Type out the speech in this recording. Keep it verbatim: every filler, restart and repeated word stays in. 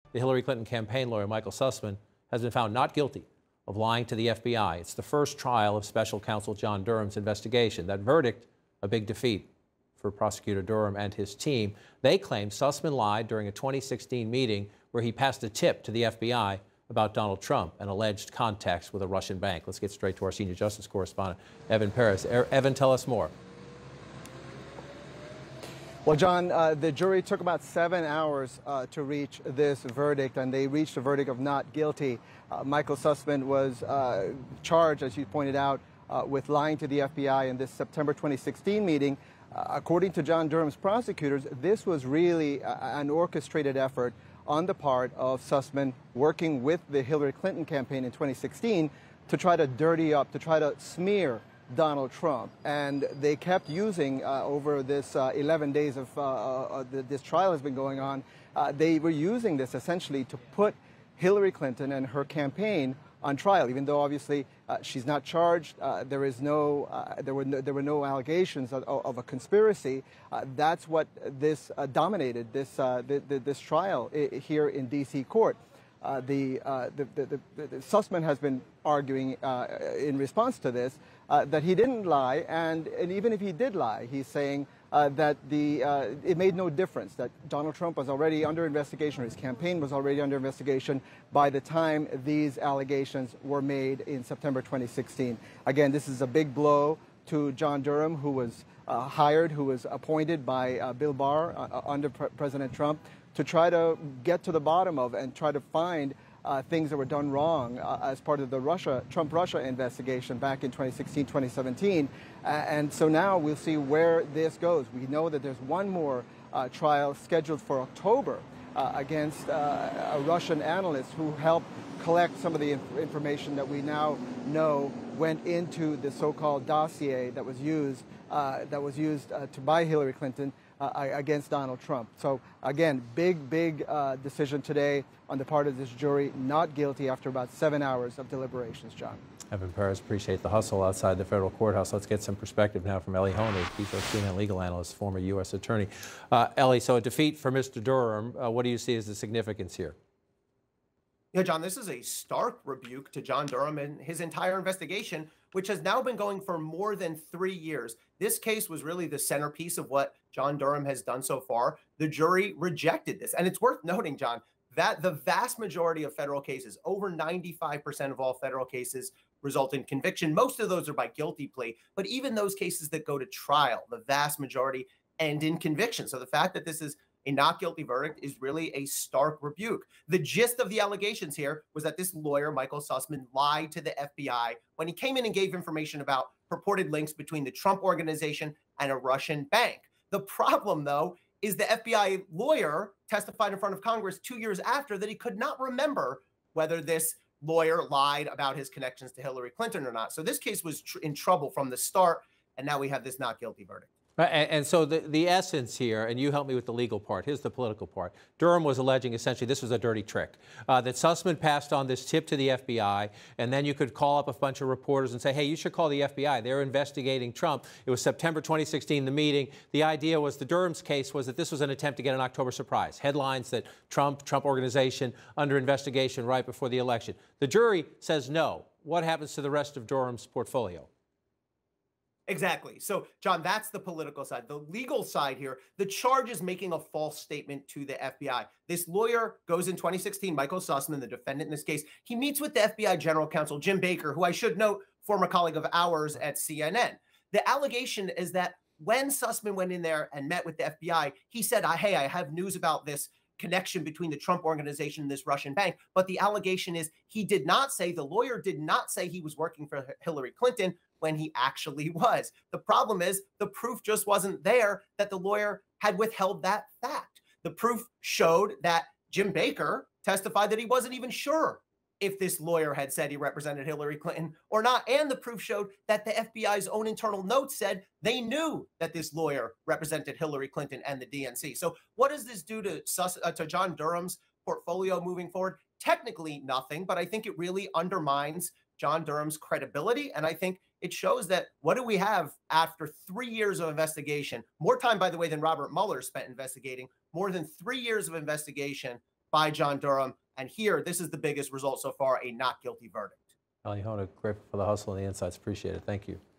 The Hillary Clinton campaign lawyer, Michael Sussmann, has been found not guilty of lying to the F B I. It's the first trial of special counsel John Durham's investigation. That verdict, a big defeat for prosecutor Durham and his team. They claim Sussmann lied during a twenty sixteen meeting where he passed a tip to the F B I about Donald Trump and alleged contacts with a Russian bank. Let's get straight to our senior justice correspondent, Evan Perez. Evan, tell us more. Well, John, uh, the jury took about seven hours uh, to reach this verdict, and they reached a verdict of not guilty. Uh, Michael Sussmann was uh, charged, as you pointed out, uh, with lying to the F B I in this September twenty sixteen meeting. Uh, according to John Durham's prosecutors, this was really a, an orchestrated effort on the part of Sussmann working with the Hillary Clinton campaign in twenty sixteen to try to dirty up, to try to smear Donald Trump. And they kept using, uh, over this uh, eleven days of uh, uh, this trial has been going on, uh, they were using this essentially to put Hillary Clinton and her campaign on trial, even though obviously uh, she's not charged. Uh, there is no, uh, there were no, there were no allegations of, of a conspiracy. Uh, that's what this uh, dominated this uh, the, the, this trial here in D C court. Uh, the, uh, the, the, the, the Sussmann has been arguing uh, in response to this uh, that he didn't lie, and, and even if he did lie, he's saying uh, that the, uh, it made no difference, that Donald Trump was already under investigation, or his campaign was already under investigation by the time these allegations were made in September twenty sixteen. Again, this is a big blow to John Durham, who was uh, hired, who was appointed by uh, Bill Barr uh, under Pre President Trump, to try to get to the bottom of and try to find uh, things that were done wrong uh, as part of the Russia, Trump-Russia investigation back in twenty sixteen, twenty seventeen. Uh, and so now we'll see where this goes. We know that there's one more uh, trial scheduled for October uh, against uh, a Russian analyst who helped collect some of the inf information that we now know went into the so-called dossier that was used, uh, that was used uh, to by Hillary Clinton Uh, against Donald Trump. So again, big, big uh, decision today on the part of this jury, not guilty after about seven hours of deliberations, John. Evan Perez, appreciate the hustle outside the federal courthouse. Let's get some perspective now from Ellie Honey, chief of C N N legal analyst, former U S attorney. Uh, Ellie, so a defeat for Mister Durham. Uh, what do you see as the significance here? Yeah, John, this is a stark rebuke to John Durham and his entire investigation, which has now been going for more than three years. This case was really the centerpiece of what John Durham has done so far. The jury rejected this. And it's worth noting, John, that the vast majority of federal cases, over ninety-five percent of all federal cases, result in conviction. Most of those are by guilty plea. But even those cases that go to trial, the vast majority end in conviction. So the fact that this is a not guilty verdict is really a stark rebuke. The gist of the allegations here was that this lawyer, Michael Sussmann, lied to the F B I when he came in and gave information about purported links between the Trump organization and a Russian bank. The problem, though, is the F B I lawyer testified in front of Congress two years after that he could not remember whether this lawyer lied about his connections to Hillary Clinton or not. So this case was tr- in trouble from the start, and now we have this not guilty verdict. And, and so the, the essence here, and you help me with the legal part, here's the political part. Durham was alleging essentially this was a dirty trick, uh, that Sussmann passed on this tip to the F B I, and then you could call up a bunch of reporters and say, hey, you should call the F B I. They're investigating Trump. It was September twenty sixteen, the meeting. The idea was, the Durham's case was that this was an attempt to get an October surprise. Headlines that Trump, Trump organization under investigation right before the election. The jury says no. What happens to the rest of Durham's portfolio? Exactly. So, John, that's the political side. The legal side here, the charge is making a false statement to the F B I. This lawyer goes in twenty sixteen, Michael Sussmann, the defendant in this case, he meets with the F B I general counsel, Jim Baker, who I should note, former colleague of ours at C N N. The allegation is that when Sussmann went in there and met with the F B I, he said, hey, I have news about this connection between the Trump organization and this Russian bank. But the allegation is he did not say, the lawyer did not say he was working for Hillary Clinton when he actually was. The problem is the proof just wasn't there that the lawyer had withheld that fact. The proof showed that Jim Baker testified that he wasn't even sure if this lawyer had said he represented Hillary Clinton or not. And the proof showed that the F B I's own internal notes said they knew that this lawyer represented Hillary Clinton and the D N C. So what does this do to, Sus uh, to John Durham's portfolio moving forward? Technically nothing, but I think it really undermines John Durham's credibility. And I think it shows that what do we have after three years of investigation, more time, by the way, than Robert Mueller spent investigating, more than three years of investigation. by John Durham. And here, this is the biggest result so far, a not guilty verdict. Alyona, grateful for the hustle and the insights. Appreciate it. Thank you.